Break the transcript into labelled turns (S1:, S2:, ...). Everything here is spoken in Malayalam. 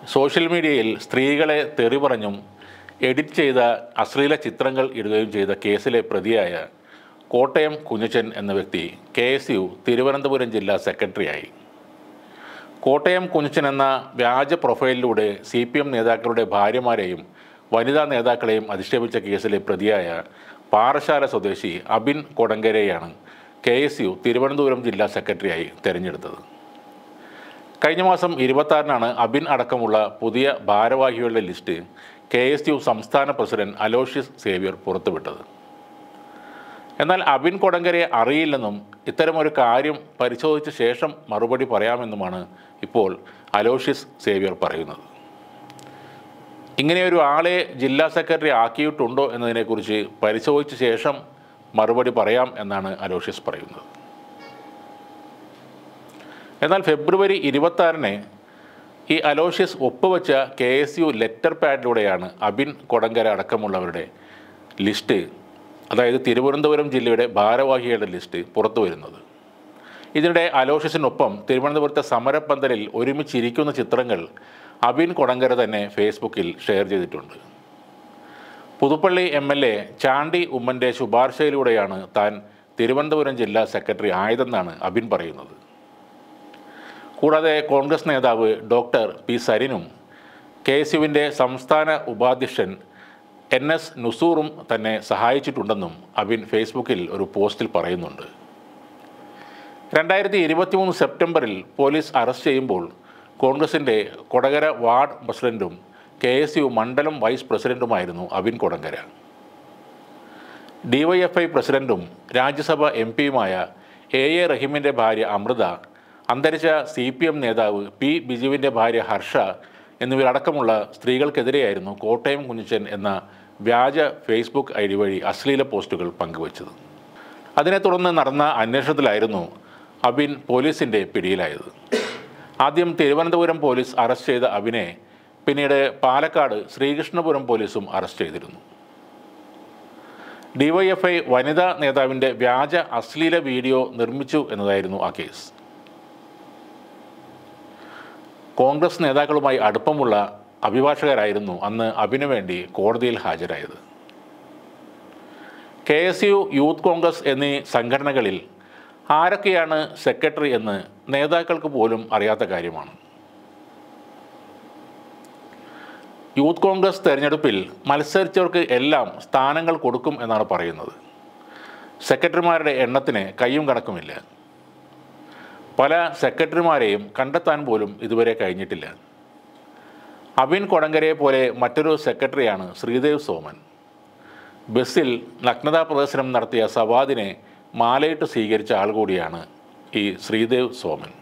S1: സോഷ്യൽ മീഡിയയിൽ സ്ത്രീകളെ തെറി പറഞ്ഞും എഡിറ്റ് ചെയ്ത അശ്ലീല ചിത്രങ്ങൾ ഇടുകയും ചെയ്ത കേസിലെ പ്രതിയായ കോട്ടയം കുഞ്ഞച്ചൻ എന്ന വ്യക്തി KSU തിരുവനന്തപുരം ജില്ലാ സെക്രട്ടറിയായി. കോട്ടയം കുഞ്ഞച്ചൻ എന്ന വ്യാജ പ്രൊഫൈലിലൂടെ CPM നേതാക്കളുടെ ഭാര്യമാരെയും വനിതാ നേതാക്കളെയും അധിക്ഷേപിച്ച കേസിലെ പ്രതിയായ പാറശാല സ്വദേശി അബിൻ കൊടങ്കരെയാണ് KSU തിരുവനന്തപുരം ജില്ലാ സെക്രട്ടറിയായി തെരഞ്ഞെടുത്തത്. കഴിഞ്ഞ മാസം 26-നാണ് അബിൻ അടക്കമുള്ള പുതിയ ഭാരവാഹികളുടെ ലിസ്റ്റ് KSU സംസ്ഥാന പ്രസിഡന്റ് അലോഷ്യസ് സേവ്യർ പുറത്തുവിട്ടത്. എന്നാൽ അബിൻ കൊടങ്കരെ അറിയില്ലെന്നും ഇത്തരമൊരു കാര്യം പരിശോധിച്ച ശേഷം മറുപടി പറയാമെന്നുമാണ് ഇപ്പോൾ അലോഷ്യസ് സേവ്യർ പറയുന്നത്. ഇങ്ങനെയൊരു ആളെ ജില്ലാ സെക്രട്ടറി ആക്കിയിട്ടുണ്ടോ എന്നതിനെക്കുറിച്ച് പരിശോധിച്ച ശേഷം മറുപടി പറയാം എന്നാണ് അലോഷ്യസ് പറയുന്നത്. എന്നാൽ ഫെബ്രുവരി 26-ന് ഈ അലോഷ്യസ് ഒപ്പുവെച്ച KSU ലെറ്റർ പാഡിലൂടെയാണ് അബിൻ കൊടങ്കര അടക്കമുള്ളവരുടെ ലിസ്റ്റ്, അതായത് തിരുവനന്തപുരം ജില്ലയുടെ ഭാരവാഹികളുടെ ലിസ്റ്റ് പുറത്തു വരുന്നത്. ഇതിനിടെ അലോഷ്യസിനൊപ്പം തിരുവനന്തപുരത്തെ സമരപ്പന്തലിൽ ഒരുമിച്ചിരിക്കുന്ന ചിത്രങ്ങൾ അബിൻ കൊടങ്കര തന്നെ ഫേസ്ബുക്കിൽ ഷെയർ ചെയ്തിട്ടുണ്ട്. പുതുപ്പള്ളി MLA ചാണ്ടി ഉമ്മൻ്റെ ശുപാർശയിലൂടെയാണ് താൻ തിരുവനന്തപുരം ജില്ലാ സെക്രട്ടറി ആയതെന്നാണ് അബിൻ പറയുന്നത്. കൂടാതെ കോൺഗ്രസ് നേതാവ് ഡോക്ടർ P. സരിനും KSUവിൻ്റെ സംസ്ഥാന ഉപാധ്യക്ഷൻ NS നുസൂറും തന്നെ സഹായിച്ചിട്ടുണ്ടെന്നും അബിൻ ഫേസ്ബുക്കിൽ ഒരു പോസ്റ്റിൽ പറയുന്നുണ്ട്. 2023 സെപ്റ്റംബറിൽ പോലീസ് അറസ്റ്റ് ചെയ്യുമ്പോൾ കോൺഗ്രസിൻ്റെ കൊടകര വാർഡ് പ്രസിഡന്റും KSU മണ്ഡലം വൈസ് പ്രസിഡന്റുമായിരുന്നു അബിൻ കൊടങ്കര. DYFI പ്രസിഡന്റും രാജ്യസഭ MPയുമായ AA റഹീമിൻ്റെ ഭാര്യ അമൃത, അന്തരിച്ച CPM നേതാവ് P. ബിജുവിൻ്റെ ഭാര്യ ഹർഷ എന്നിവരടക്കമുള്ള സ്ത്രീകൾക്കെതിരെയായിരുന്നു കോട്ടയം കുഞ്ഞച്ചൻ എന്ന വ്യാജ ഫേസ്ബുക്ക് ID വഴി അശ്ലീല പോസ്റ്റുകൾ പങ്കുവച്ചത്. അതിനെ തുടർന്ന് നടന്ന അന്വേഷണത്തിലായിരുന്നു അബിൻ പോലീസിൻ്റെ പിടിയിലായത്. ആദ്യം തിരുവനന്തപുരം പോലീസ് അറസ്റ്റ് ചെയ്ത അബിനെ പിന്നീട് പാലക്കാട് ശ്രീകൃഷ്ണപുരം പോലീസും അറസ്റ്റ് ചെയ്തിരുന്നു. DYFI വനിതാ നേതാവിൻ്റെ വ്യാജ അശ്ലീല വീഡിയോ നിർമ്മിച്ചു എന്നതായിരുന്നു ആ കേസ്. കോൺഗ്രസ് നേതാക്കളുമായി അടുപ്പമുള്ള അഭിഭാഷകരായിരുന്നു അന്ന് അബിനു വേണ്ടി കോടതിയിൽ ഹാജരായത്. KSU, യൂത്ത് കോൺഗ്രസ് എന്നീ സംഘടനകളിൽ ആരൊക്കെയാണ് സെക്രട്ടറി എന്ന് നേതാക്കൾക്ക് പോലും അറിയാത്ത കാര്യമാണ്. യൂത്ത് കോൺഗ്രസ് തെരഞ്ഞെടുപ്പിൽ മത്സരിച്ചവർക്ക് എല്ലാം സ്ഥാനങ്ങൾ കൊടുക്കും എന്നാണ് പറയുന്നത്. സെക്രട്ടറിമാരുടെ എണ്ണത്തിന് കയ്യും കണക്കുമില്ല. പല സെക്രട്ടറിമാരെയും കണ്ടെത്താൻ പോലും ഇതുവരെ കഴിഞ്ഞിട്ടില്ല. അബിൻ കൊടങ്കരയെ പോലെ മറ്റൊരു സെക്രട്ടറിയാണ് ശ്രീദേവ് സോമൻ. ബസ്സിൽ നഗ്നതാ പ്രദർശനം നടത്തിയ സവാദിനെ മാലയിട്ട് സ്വീകരിച്ച ആൾ കൂടിയാണ് ഈ ശ്രീദേവ് സോമൻ.